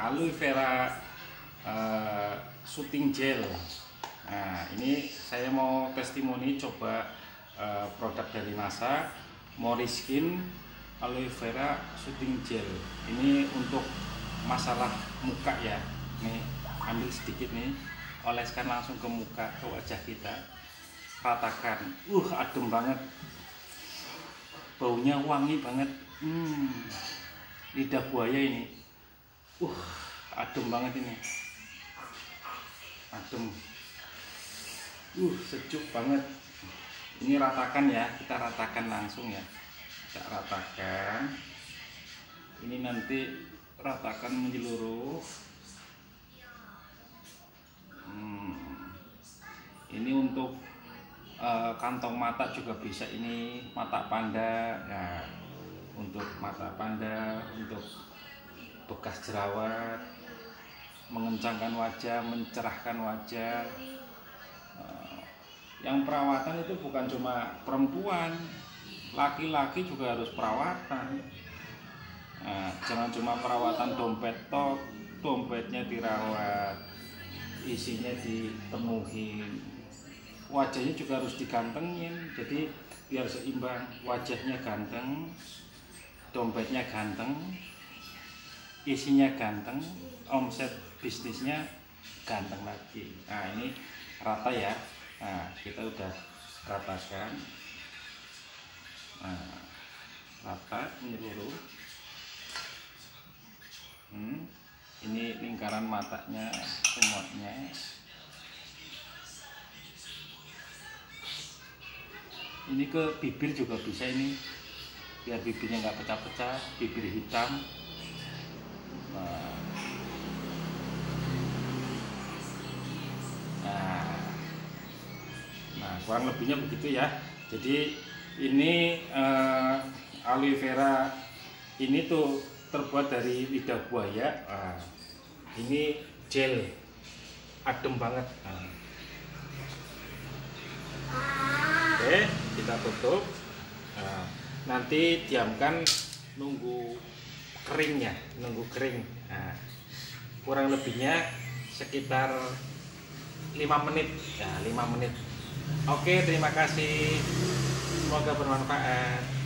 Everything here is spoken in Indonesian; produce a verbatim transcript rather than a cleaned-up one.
aloe vera uh, shooting gel. Nah, ini saya mau testimoni coba uh, produk dari NASA, Moriskin aloe vera shooting gel. Ini untuk masalah muka ya. Nih, ambil sedikit nih, oleskan langsung ke muka, ke wajah kita, ratakan. Uh, adem banget, baunya wangi banget. Hmm, lidah buaya ini. Uh, adem banget ini, adem, uh, sejuk banget. Ini ratakan ya, kita ratakan langsung ya, kita ratakan. Ini nanti ratakan menyeluruh. Hmm. Ini untuk uh, kantong mata juga bisa, ini mata panda. Nah, untuk mata panda, untuk bekas jerawat, mengencangkan wajah, mencerahkan wajah. Yang perawatan itu bukan cuma perempuan, laki-laki juga harus perawatan. Nah, jangan cuma perawatan dompet tok, dompetnya dirawat, isinya dipenuhi, wajahnya juga harus digantengin. Jadi biar seimbang, wajahnya ganteng, dompetnya ganteng, isinya ganteng, omset bisnisnya ganteng lagi. Nah, ini rata ya. Nah, kita udah ratakan. Nah, rata menyeluruh. Hmm, ini lingkaran matanya semuanya. Ini ke bibir juga bisa ini, biar bibirnya nggak pecah-pecah, bibir hitam. Nah, nah, kurang lebihnya begitu ya. Jadi ini uh, aloe vera ini tuh terbuat dari lidah buaya. Nah, ini gel, adem banget. Nah. Oke, kita tutup. Nah, nanti diamkan, nunggu keringnya, nunggu kering. Nah, kurang lebihnya sekitar lima menit ya, lima menit. Oke, terima kasih, semoga bermanfaat.